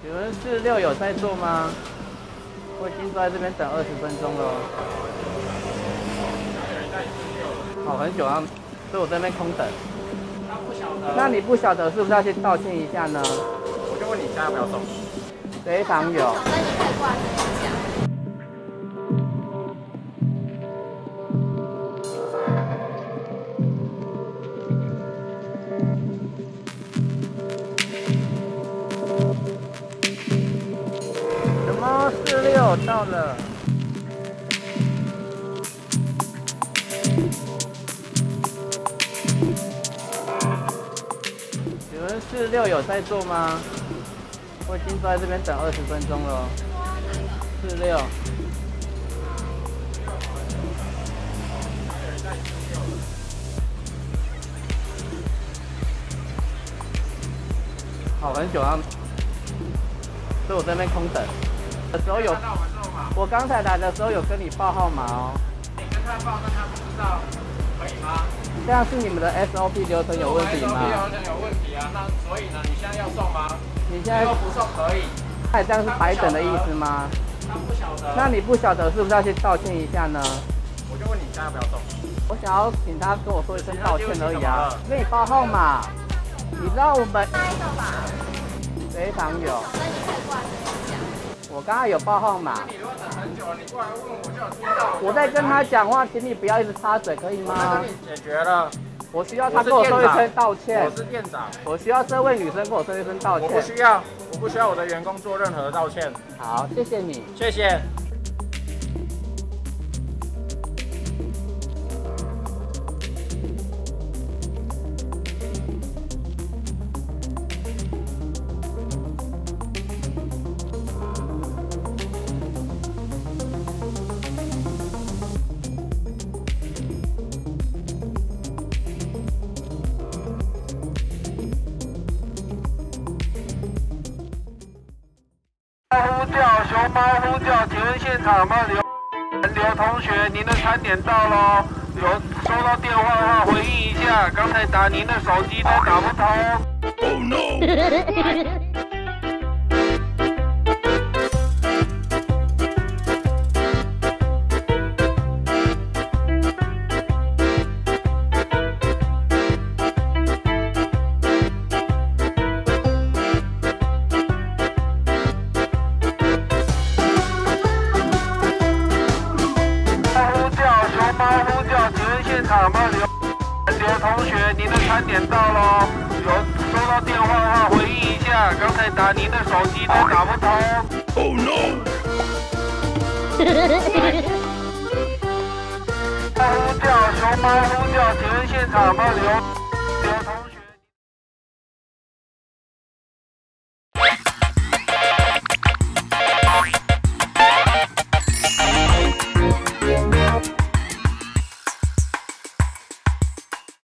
请问46有在做吗？我已经坐在这边等20分钟了。好，很久啊，所以我在那边空等。 他不晓得。 那你不晓得是不是要先道歉一下呢？ 我就问你，现在要不要送？ 非常有。 那你快过来跟我讲。 什么46到了？请问46有在做吗？我已经坐在这边等20分钟了。46。好，很久啊，所以我在那边空等的时候有，我刚才来的时候有跟你报号码哦。 你跟他报，但他不知道，可以吗？ 这样是你们的 SOP 流程有问题吗 ？SOP 流程有问题啊，那所以呢，你现在要送吗？ 你现在要不送可以。 那这样是白等的意思吗？ 他不晓得。 那你不晓得是不是要先道歉一下呢？ 我就问你，现在要不要送？ 我想要请他跟我说一声道歉而已啊。跟你报号码，你知道我们那一个吧。 非常有。 那你快过来跟我讲。 我刚刚有报号码。 你如果等很久了，你过来问我就有听到。 我在跟他讲话，请你不要一直插嘴，可以吗？ 我跟你解决了。 我需要他跟我说一声道歉。 我是店长。 我需要这位女生跟我说一声道歉。 我不需要我的员工做任何道歉。 好，谢谢你。 谢谢。 呼叫，熊猫呼叫，请问现场有没有刘同学？您的餐点到喽，有收到电话的话回应一下，刚才打您的手机都打不通。Oh no！ 现场有没有刘同学？您的餐点到喽，有收到电话的话回应一下，刚才打您的手机都打不通。Oh no！ 呼叫，熊猫呼叫，请问现场有没有